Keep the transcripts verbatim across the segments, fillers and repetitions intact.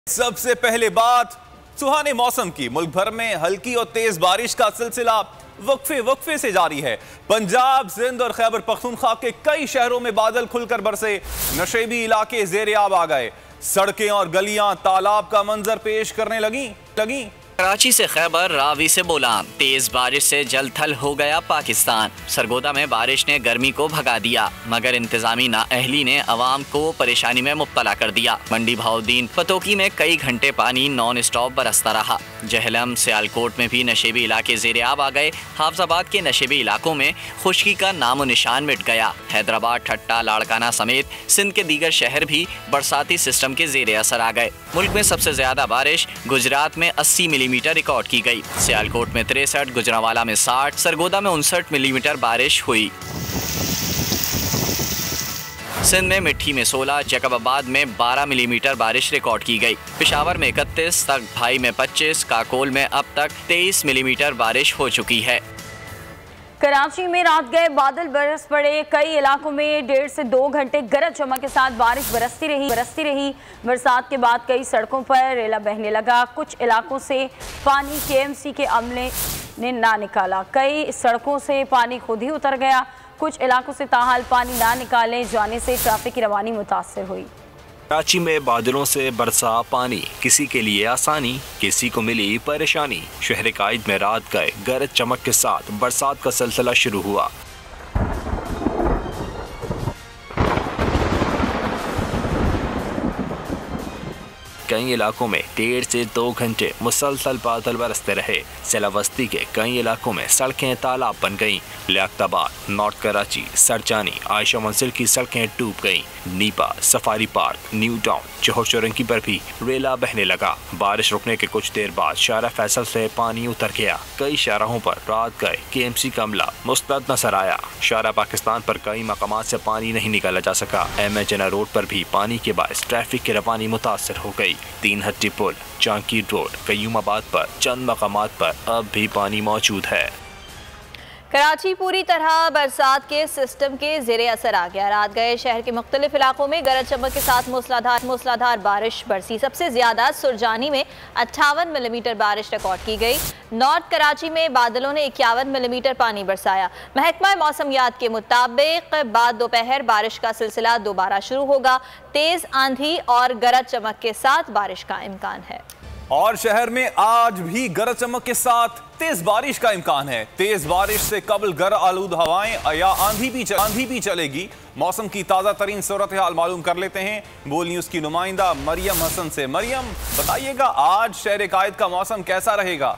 सबसे पहले बात सुहाने मौसम की। मुल्क भर में हल्की और तेज बारिश का सिलसिला वक्फे वक्फे से जारी है। पंजाब, सिंध और खैबर पख्तूनख्वा के कई शहरों में बादल खुलकर बरसे, नशेबी इलाके ज़ेरे आब आ गए, सड़कें और गलियां तालाब का मंजर पेश करने लगी लगी कराची से खैबर, रावी से बोलान, तेज बारिश से जल थल हो गया पाकिस्तान। सरगोदा में बारिश ने गर्मी को भगा दिया, मगर इंतजामी नाअहली ने अवाम को परेशानी में मुब्तला कर दिया। मंडी भाउद्दीन पतोकी में कई घंटे पानी नॉन स्टॉप बरसता रहा। जहलम, सियालकोट में भी नशेबी इलाके ज़ेरे आब आ गए। हाफजाबाद के नशेबी इलाकों में खुश्की का नामो निशान मिट गया। हैदराबाद, ठट्टा, लाड़काना समेत सिंध के दीगर शहर भी बरसाती सिस्टम के ज़ेरे असर आ गए। मुल्क में सबसे ज्यादा बारिश गुजरात में अस्सी मिलीमीटर रिकॉर्ड की गई। सियालकोट में तिरसठ, गुजरांवाला में साठ, सरगोदा में उनसठ मिलीमीटर बारिश हुई। सिंध में मिट्टी में सोलह, जैकबाबाद में बारह मिलीमीटर बारिश रिकॉर्ड की गई। पेशावर में इकतीस, तकभाई में पच्चीस, काकोल में अब तक तेईस मिलीमीटर बारिश हो चुकी है। कराची में रात गए बादल बरस पड़े, कई इलाकों में डेढ़ से दो घंटे गरज चमक के साथ बारिश बरसती रही बरसती रही बरसात के बाद कई सड़कों पर रेला बहने लगा। कुछ इलाकों से पानी केएमसी के अमले ने ना निकाला, कई सड़कों से पानी खुद ही उतर गया। कुछ इलाकों से ताहाल पानी ना निकाले जाने से ट्रैफिक की रवानी मुतासर हुई। कराची में बादलों से बरसा पानी, किसी के लिए आसानी, किसी को मिली परेशानी। शहर कायद में रात गए गरज चमक के साथ बरसात का सिलसिला शुरू हुआ। कई इलाकों में डेढ़ से दो घंटे मुसलसल बादल बरसते रहे। सेलावस्ती के कई इलाकों में सड़कें तालाब बन गईं। लियाकताबाद, नॉर्थ कराची, सरजानी, आयशा मंजिल की सड़कें डूब गईं। Nipa, safari park, new town, Johar Chowrangi पर भी रेला बहने लगा। बारिश रुकने के कुछ देर बाद शारा फैसल से पानी उतर गया। कई शाहराहों पर रात गए केएमसी का अमला मुस्तद नजर आया। शारा पाकिस्तान पर कई मकामात से पानी नहीं निकाला जा सका। एम ए जना रोड पर भी पानी के बायस ट्रैफिक की रवानी मुतासर हो गई। तीन हट्टी पुल, चांकी रोड, कयूमाबाद पर चंद मकामात पर अब भी पानी मौजूद है। कराची पूरी तरह बरसात के सिस्टम के ज़ेरे असर आ गया। रात गए शहर के मुख्तलिफ इलाकों में गरज चमक के साथ मूसलाधार मूसलाधार बारिश बरसी। सबसे ज्यादा सुरजानी में अट्ठावन मिलीमीटर बारिश रिकॉर्ड की गई। नॉर्थ कराची में बादलों ने इक्यावन मिलीमीटर पानी बरसाया। महकमा मौसमियात के मुताबिक बाद दोपहर बारिश का सिलसिला दोबारा शुरू होगा। तेज आंधी और गरज चमक के साथ बारिश का इम्कान है। और शहर में आज भी गरज चमक के साथ तेज बारिश का इम्कान है। तेज बारिश से कबल गर आलूद हवाएं या आंधी भी चल, आंधी भी चलेगी। मौसम की ताज़ा तरीन सूरत हाल मालूम कर लेते हैं बोल न्यूज़ की नुमाइंदा मरियम हसन से। मरियम, बताइएगा आज शहर कायद का मौसम कैसा रहेगा?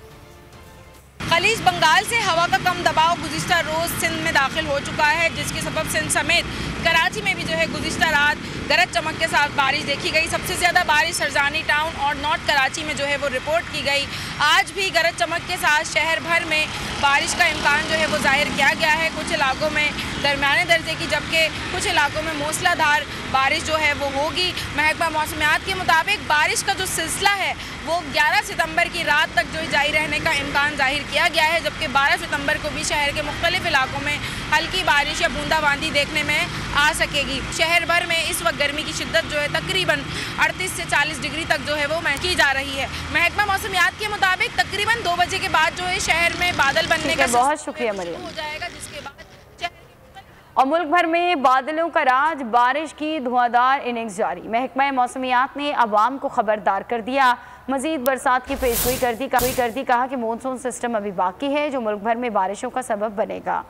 खलीज बंगाल से हवा का कम दबाव गुज़िश्ता रोज़ सिंध में दाखिल हो चुका है, जिसके सबब सिंध समेत कराची में भी जो है गुज़िश्ता रात गरज चमक के साथ बारिश देखी गई। सबसे ज़्यादा बारिश सरजानी टाउन और नॉर्थ कराची में जो है वो रिपोर्ट की गई। आज भी गरज चमक के साथ शहर भर में बारिश का इम्कान जो है वो जाहिर किया गया है। कुछ इलाकों में दरमियाने दर्जे की, जबकि कुछ इलाकों में मूसलाधार बारिश जो है वो होगी। महकमा मौसमियात के मुताबिक बारिश का जो सिलसिला है वो ग्यारह सितंबर की रात तक जो है जारी रहने का इम्कान जाहिर किया गया है, जबकि बारह सितंबर को भी शहर के मुख्तलिफ इलाकों में हल्की बारिश या बूंदाबांदी देखने में आ सकेगी। शहर भर में इस वक्त गर्मी की शिद्दत जो है तकरीबन अड़तीस से चालीस डिग्री तक जो है वो की जा रही है। महकमा मौसमियात के मुताबिक तकरीबन दो बजे के बाद जो है शहर में बादल बनने का बहुत शुक्रिया मरियम हो जाएगा, जिसके बाद और मुल्क भर में बादलों का राज, बारिश की धुआंधार इनिंग्स जारी। महकमा मौसमियात ने अवाम को खबरदार कर दिया, मजीद बरसात की पेशगोई कर दी कर दी कहा कि मानसून सिस्टम अभी बाकी है जो मुल्क भर में बारिशों का सबब बनेगा।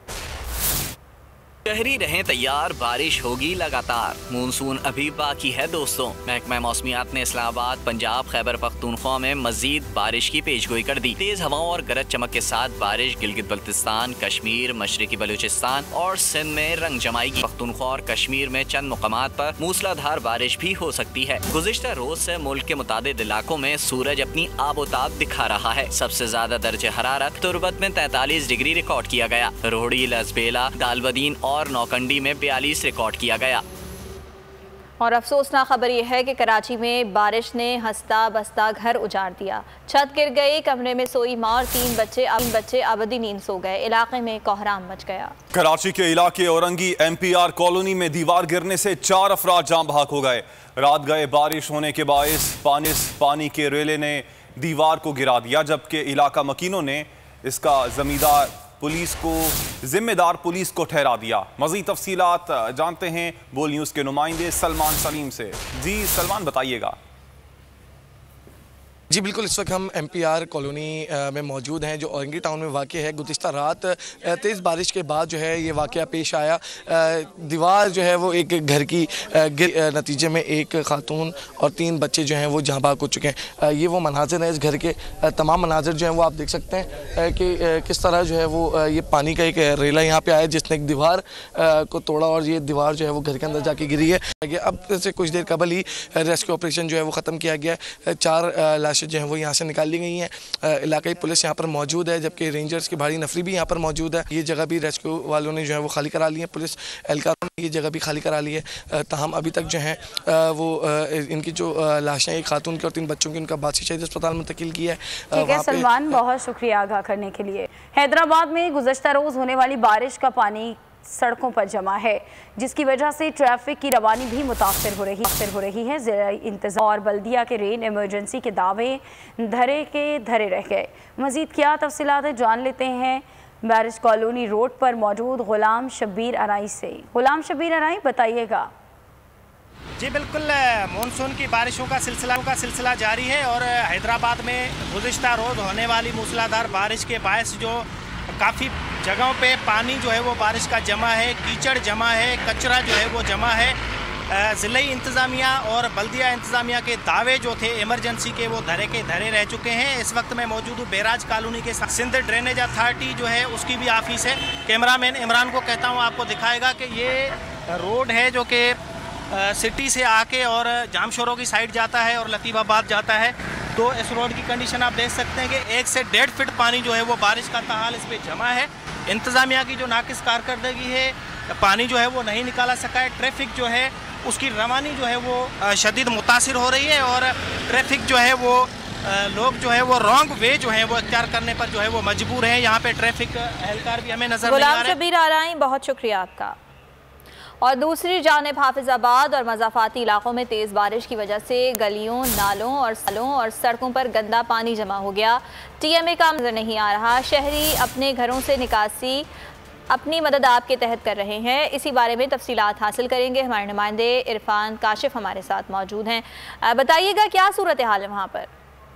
शहरी रहें तैयार, बारिश होगी लगातार, मानसून अभी बाकी है दोस्तों। महकमा मौसमियात ने इस्लामाबाद, पंजाब, खैबर पख्तूनख्वा में मजीद बारिश की पेशगोई कर दी। तेज हवाओं और गरज चमक के साथ बारिश गिलगित बल्तिस्तान, कश्मीर, मशरकी बलूचिस्तान और सिंध में रंग जमाएगी। पख्तूनख्वा और कश्मीर में चंद मुकामात पर मूसलाधार बारिश भी हो सकती है। गुज़िश्ता रोज से मुल्क के मुतादिद इलाकों में सूरज अपनी आबोताब दिखा रहा है। सबसे ज्यादा दर्जे हरारत तुरबत में तैतालीस डिग्री रिकॉर्ड किया गया। रोहड़ी, लसबेला, दालबदीन और नौकंडी में बयालीस रिकॉर्ड किया गया। और अफसोसनाक खबर यह है कि कराची में बारिश ने हंसता बसता घर उजाड़ दिया। छत गिर गई, कमरे में सोई माँ और तीन बच्चे तीन बच्चे अबदी नींद सो गए। इलाके में कोहराम मच गया। कराची के इलाके Orangi M P R colony में दीवार गिरने से चार अफराद जाम बहक हो गए। रात गए बारिश होने के बायस पानी पानी के रेले ने दीवार को गिरा दिया, जबकि इलाका मकीनों ने इसका जमींदार पुलिस को जिम्मेदार पुलिस को ठहरा दिया। मज़ीद तफसीलात जानते हैं बोल न्यूज़ के नुमाइंदे सलमान सलीम से। जी सलमान, बताइएगा। जी बिल्कुल, इस वक्त हम एम पी आर कॉलोनी में मौजूद हैं जो औरंगी टाउन में वाक़ है। गुज़िश्ता रात तेज़ बारिश के बाद जो है ये वाक़या पेश आया। दीवार जो है वो एक घर की गिर नतीजे में एक खातून और तीन बच्चे जो हैं वो जहाँ भाग हो चुके हैं। ये वो मनाजिर हैं, इस घर के तमाम मनाजिर जो हैं वो आप देख सकते हैं कि किस तरह जो है वो ये पानी का एक रेला यहाँ पर आया जिसने एक दीवार को तोड़ा और ये दीवार जो है वो घर के अंदर जाके गिरी है। अब से कुछ देर कबल ही रेस्क्यू ऑपरेशन जो है वो ख़त्म किया गया है। चार लाशें जो हैं वो यहाँ से निकाल ली गई हैं। इलाकाई पुलिस यहाँ पर मौजूद है, जबकि रेंजर्स की भारी नफरी भी यहाँ पर मौजूद है। ये जगह भी रेस्क्यू वालों ने जो है वो खाली करा ली है, पुलिस एहलकारों ने ये जगह भी खाली करा ली है। ताहम अभी तक जो है वो इनकी जो लाशें एक खातून की और तीन बच्चों की उनका बासी शहीद अस्पताल मुंतकिल किया है। ठीक है सलमान, बहुत शुक्रिया आगाह करने के लिए। हैदराबाद में गुज़श्ता रोज़ होने वाली बारिश का पानी सड़कों पर जमा है, जिसकी वजह से ट्रैफिक की रवानी भी मुतासर हो रही हो रही है। ज़िला इंतज़ाम और बल्दिया के रेन इमरजेंसी के दावे धरे के धरे रह गए। मज़ीद क्या तफसीलात जान लेते हैं मैरिज कॉलोनी रोड पर मौजूद गुलाम शब्बीर अराई से। गुलाम शब्बीर अराई, बताइएगा। जी बिल्कुल, मानसून की बारिशों का सिलसिला का सिलसिला जारी है और हैदराबाद में गुज़िश्ता रोज़ होने वाली मूसलाधार बारिश के बायस जो काफ़ी जगहों पे पानी जो है वो बारिश का जमा है, कीचड़ जमा है, कचरा जो है वो जमा है। ज़िला इंतज़ामिया और बल्दिया इंतज़ामिया के दावे जो थे इमरजेंसी के वो धरे के धरे रह चुके हैं। इस वक्त मैं मौजूद हूँ बैराज कॉलोनी के साथ। सिंध ड्रेनेज अथॉरिटी जो है उसकी भी ऑफिस है। कैमरामैन इमरान को कहता हूँ आपको दिखाएगा कि ये रोड है जो कि सिटी से आके और जामशोरों की साइड जाता है और लतीफ़ाबाद जाता है। तो इस रोड की कंडीशन आप देख सकते हैं कि एक से डेढ़ फिट पानी जो है वो बारिश का ताहाल इस पर जमा है। इंतज़ामिया की जो नाकिस कारकर्दगी है, पानी जो है वो नहीं निकाला सका है। ट्रैफिक जो है उसकी रवानी जो है वो शदीद मुतासिर हो रही है और ट्रैफिक जो है वो लोग जो है वो रॉन्ग वे जो है वो इख्तियार करने पर जो है वो मजबूर हैं। यहाँ पे ट्रैफिक एहलकार भी हमें नजर नहीं आ रहे। गुलाम शब्बीर अराई, बहुत शुक्रिया आपका। और दूसरी जानिब हाफिजाबाद और मज़ाफ़ाती इलाकों में तेज़ बारिश की वजह से गलियों, नालों और सालों और सड़कों पर गंदा पानी जमा हो गया। टी एम ए का नजर नहीं आ रहा। शहरी अपने घरों से निकासी अपनी मदद आपके तहत कर रहे हैं। इसी बारे में तफसीलात हासिल करेंगे। हमारे नुमाइंदे इरफान काशिफ हमारे साथ मौजूद हैं। बताइएगा क्या सूरत हाल है वहाँ पर?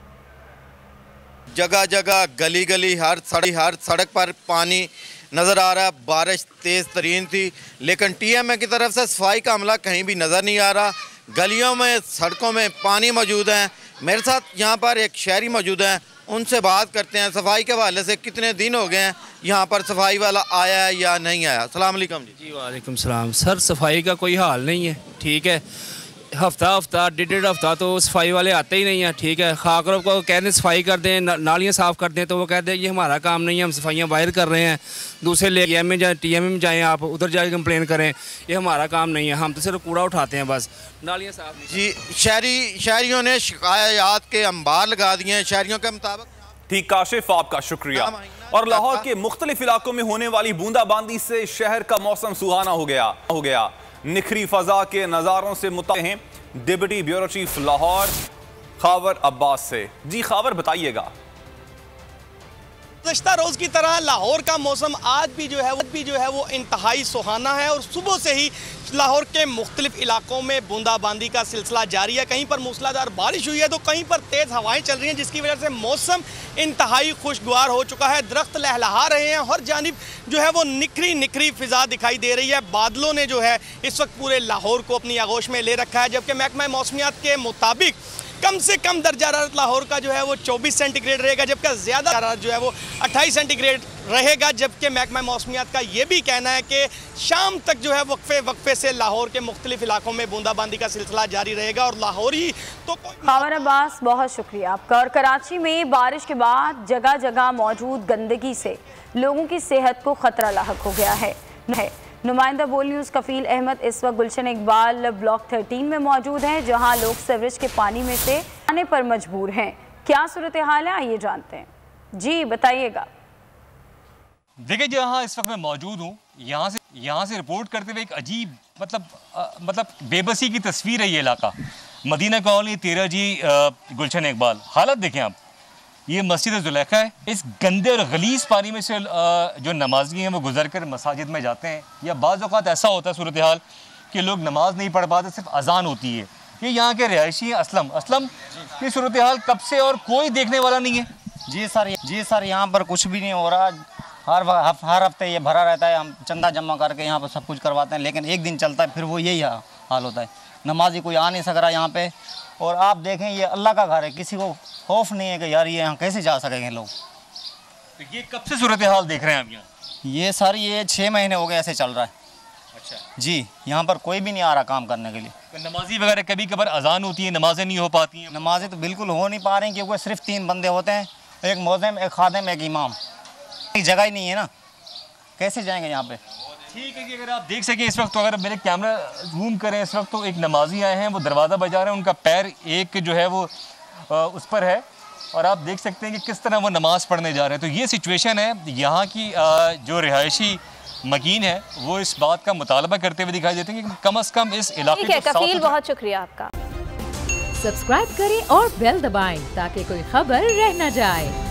जगह जगह गली गली हर सड़क हर सड़क पर पानी नज़र आ रहा है। बारिश तेज़ तरीन थी, लेकिन टी एम ए की तरफ से सफाई का अमला कहीं भी नज़र नहीं आ रहा। गलियों में, सड़कों में पानी मौजूद है। मेरे साथ यहाँ पर एक शहरी मौजूद हैं, उनसे बात करते हैं। सफाई के हवाले से कितने दिन हो गए हैं यहाँ पर सफाई वाला आया है या नहीं आया? अस्सलाम वालेकुम जी। जी वालेकुम सलाम। सर सफाई का कोई हाल नहीं है, ठीक है। हफ्ता हफ्ता डेढ़ डेढ़ हफ्ता तो सफाई वाले आते ही नहीं हैं, ठीक है। खाकरों को कहते सफाई कर दें, नालियाँ साफ़ कर दें, तो वो कहते हैं ये हमारा काम नहीं है, हम सफाइयाँ बाहर कर रहे हैं। दूसरे ले एम में जाए, टी एम में जाएँ, आप उधर जाके कंप्लेन करें, ये हमारा काम नहीं है, हम तो सिर्फ कूड़ा उठाते हैं, बस नालियाँ साफ़ नहीं। जी, शहरी शहरियों ने शिकायत के अंबार लगा दिए हैं शहरियों के मुताबिक। ठीक काशिफ, आपका शुक्रिया। और लाहौर के मुख्तलिफ इलाकों में होने वाली बूंदाबांदी से शहर का मौसम सुहाना हो गया हो गया निखरी फजा के नज़ारों से मुताबिक हैं deputy bureau chief Lahore Khawar Abbas से। जी खावर, बताइएगा। गुज़श्ता रोज़ की तरह लाहौर का मौसम आज भी जो है वो भी जो है वो इंतहाई सुहाना है और सुबह से ही लाहौर के मुख्तलिफ इलाकों में बूंदाबांदी का सिलसिला जारी है। कहीं पर मूसलाधार बारिश हुई है तो कहीं पर तेज़ हवाएं चल रही हैं, जिसकी वजह से मौसम इंतहाई खुशगवार हो चुका है। दरख्त लहलहा रहे हैं, हर जानिब जो है वो निखरी निखरी फिजा दिखाई दे रही है। बादलों ने जो है इस वक्त पूरे लाहौर को अपनी आगोश में ले रखा है, जबकि महकमा मौसमियात के मुताबिक कम से कम दर्जा हरारत लाहौर का जो है वो चौबीस सेंटीग्रेड रहेगा, जबकि ज़्यादा हरारत जो है वो अट्ठाईस सेंटीग्रेड रहेगा। जबकि महकमा मौसमियात का ये भी कहना है कि शाम तक जो है वक्फे वक्फे से लाहौर के मुख्तलिफ इलाकों में बूंदाबांदी का सिलसिला जारी रहेगा। और लाहौर ही तो खावर अब्बास, बहुत शुक्रिया आपका। और कराची में बारिश के बाद जगह जगह मौजूद गंदगी से लोगों की सेहत को खतरा लाहक हो गया है। नुमाइंदा बोल न्यूज़ कफील अहमद इस वक्त गुलशन इकबाल ब्लॉक तेरह में मौजूद हैं, जहां लोग सीवरेज के पानी में से आने पर मजबूर हैं। क्या सूरत हाल है, आइए जानते हैं। जी बताइएगा। देखिए, जहाँ इस वक्त मैं मौजूद हूँ, यहाँ से यहाँ से रिपोर्ट करते हुए एक अजीब मतलब आ, मतलब बेबसी की तस्वीर है ये इलाका। मदीना कॉलोनी तेरह जी गुलशन इकबाल। हालत देखें आप, ये मस्जिद जुलेखा है। इस गंदे और गलीज पानी में से जो नमाजी हैं वो गुजर कर मसाजिद में जाते हैं, या बाज़ औक़ात ऐसा होता है सूरत हाल कि लोग नमाज नहीं पढ़ पाते, सिर्फ अजान होती है। ये यहाँ के रिहायशी हैं असलम असलम की सूरत हाल कब से और कोई देखने वाला नहीं है। जी सर, जी सर, यहाँ पर कुछ भी नहीं हो रहा। हर हर हफ्ते ये भरा रहता है, हम चंदा जमा करके यहाँ पर सब कुछ करवाते हैं, लेकिन एक दिन चलता है फिर वो यही हाल होता है। नमाजी कोई आ नहीं सक रहा यहाँ पे। और आप देखें, ये अल्लाह का घर है, किसी को खौफ नहीं है कि यार ये यहाँ कैसे जा सकेंगे लोग। तो ये कब से सूरत हाल देख रहे हैं आप यहाँ? ये सर ये छः महीने हो गए ऐसे चल रहा है। अच्छा जी, यहाँ पर कोई भी नहीं आ रहा काम करने के लिए। तो नमाजी वगैरह कभी कभार अजान होती है, नमाजें नहीं हो पाती हैं? नमाजें तो बिल्कुल हो नहीं पा रही, क्योंकि सिर्फ तीन बंदे होते हैं, एक मौज़िम, एक खादिम, एक इमाम। एक जगह ही नहीं है ना, कैसे जाएंगे यहाँ पे। ठीक है कि अगर आप देख सकें इस वक्त, तो अगर मेरे कैमरा जूम करें इस वक्त, तो एक नमाजी आए हैं, वो दरवाज़ा बजा रहे हैं, उनका पैर एक जो है वो उस पर है, और आप देख सकते हैं कि किस तरह वो नमाज पढ़ने जा रहे हैं। तो ये सिचुएशन है। यहाँ की जो रिहायशी मकीन है वो इस बात का मुतालबा करते हुए दिखाई देते हैं कि कम अज़ कम इस इलाके ठीक है कफील, बहुत शुक्रिया आपका। सब्सक्राइब करें और बेल दबाएं ताकि कोई खबर रह न जाए।